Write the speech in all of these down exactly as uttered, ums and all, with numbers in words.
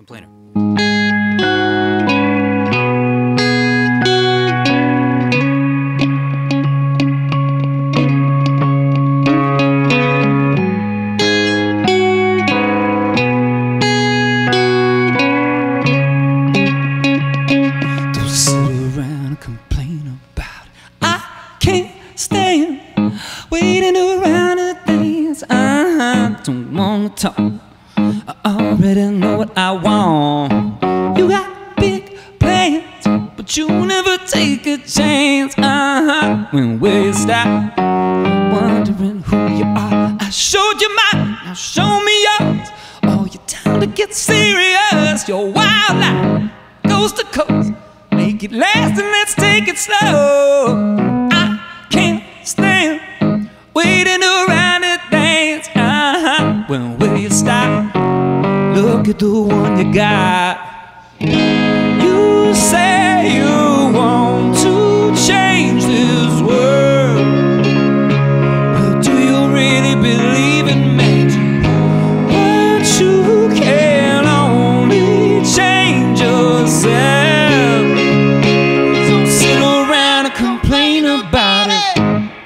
Complainer. Don't sit around and complain about it. I can't stand waiting around at things. I don't want to talk. I already know what I want. You got big plans, but you never take a chance. Uh-huh. When will you stop wondering who you are? I showed you mine, now show me yours. Oh, you're down to get serious. Your wild life, coast to coast. Make it last and let's take it slow. I can't stand waiting around to dance. Uh-huh. When will you stop? Look at the one you got. You say you want to change this world. Well, do you really believe in magic? But you can only change yourself. So sit around and complain about it.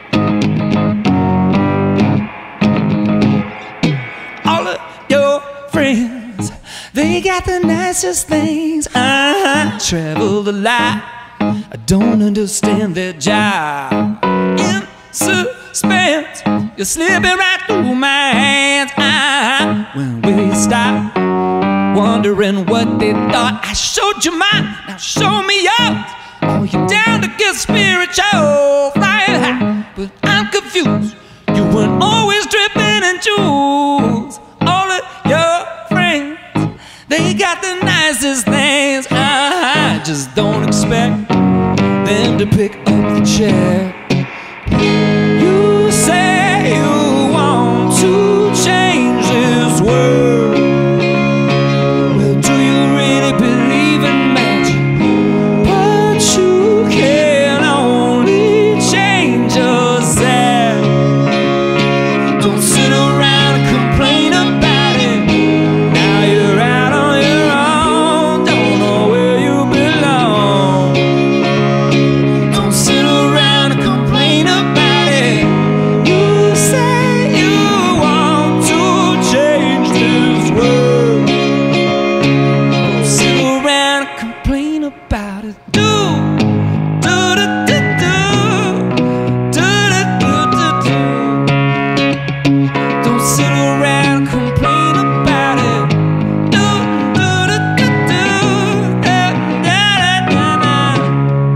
All of your friends, they got the nicest things. I travel a lot, I don't understand their job. In suspense, you're slipping right through my hands. I, when will you stop wondering what they thought? I showed you mine, now show me yours. Oh, you're down to get spiritual, flying high, but I'm confused. You weren't always dripping in jewels. All of your friends, they got the nicest things. I just don't expect them to pick up the check. You say you want to change this world. Well, do you really believe in magic? But you can only change yourself. Don't sit around and complain about it. Now you're out on your own, don't know where you belong. Don't sit around and complain about it. You say you want to change this world. Don't sit around and complain about it. Do, do, do, do, do, do, do, do, do. Don't sit around and complain about it. Do, do, do, do, do, da, da, da, da.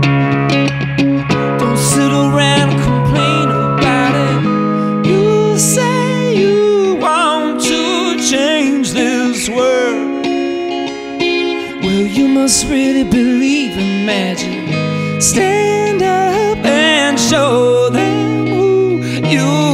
Don't sit around and complain about it. You say you want to change this world. Well, you must really believe in magic. Stand up and show them who you